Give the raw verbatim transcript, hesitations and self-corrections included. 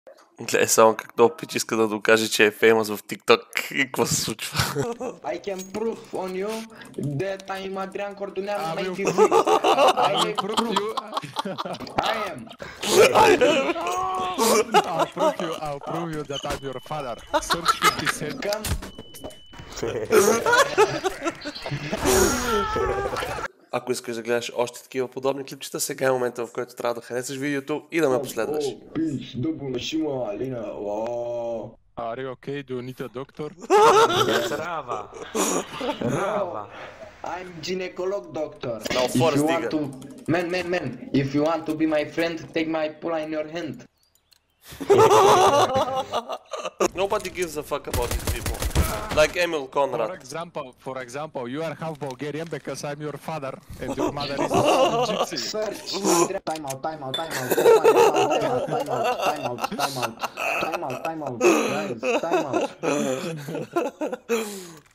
Гледай само как този пич иска да докаже, че е феймъс в TikTok. И какво се случва? I can prove on you that I'm Adrian Corduneanu I will ninety-six. prove, I I will have prove proof. you. I am. I'll prove you. I'll prove you that I'm your father. Search fifty cent. Come. Ако искаш да гледаш още такива подобни клипчета, сега е момента, в който трябва да харесаш видеото и да ме последваш. Oh, bitch, double shima, Alina. Oh. Are you okay? Do you need a doctor? Brava. Brava. I'm gynecolog doctor. Now, If Forrest you want Digger. to, man, man, man. If you want to be my friend, take my pull in your hand. Nobody gives a fuck about these people. Like Emil For Conrad. example, for example, you are half Bulgarian because I'm your father and your mother is gypsy. Search. Time out, time out, time out. Time out, time out, time out, time out. Time out, time out. Guys, time out.